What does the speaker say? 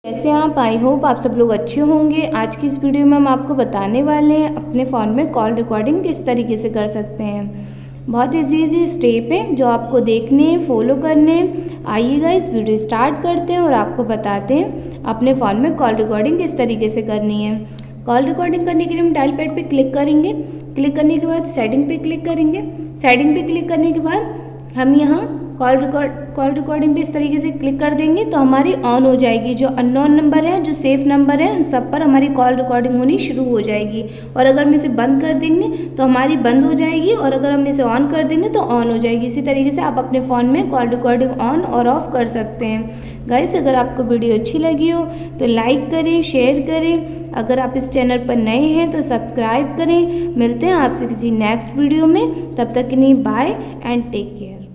कैसे आप? I hope आप सब लोग अच्छे होंगे। आज की इस वीडियो में हम आपको बताने वाले हैं अपने फ़ोन में कॉल रिकॉर्डिंग किस तरीके से कर सकते हैं। बहुत इजी स्टेप है जो आपको देखने हैं, फॉलो करने हैं। आइएगा इस वीडियो स्टार्ट करते हैं और आपको बताते हैं अपने फ़ोन में कॉल रिकॉर्डिंग किस तरीके से करनी है। कॉल रिकॉर्डिंग करने के लिए हम डायल पैड पर क्लिक करेंगे। क्लिक करने के बाद सेटिंग पे क्लिक करेंगे। सेटिंग पे क्लिक करने के बाद हम यहाँ कॉल रिकॉर्डिंग पे इस तरीके से क्लिक कर देंगे तो हमारी ऑन हो जाएगी। जो अननोन नंबर है, जो सेफ नंबर है, उन सब पर हमारी कॉल रिकॉर्डिंग होनी शुरू हो जाएगी। और अगर हम इसे बंद कर देंगे तो हमारी बंद हो जाएगी, और अगर हम इसे ऑन कर देंगे तो ऑन हो जाएगी। इसी तरीके से आप अपने फ़ोन में कॉल रिकॉर्डिंग ऑन और ऑफ कर सकते हैं। गाइस, अगर आपको वीडियो अच्छी लगी हो तो लाइक करें, शेयर करें। अगर आप इस चैनल पर नए हैं तो सब्सक्राइब करें। मिलते हैं आपसे किसी नेक्स्ट वीडियो में। तब तक के लिए बाय एंड टेक केयर।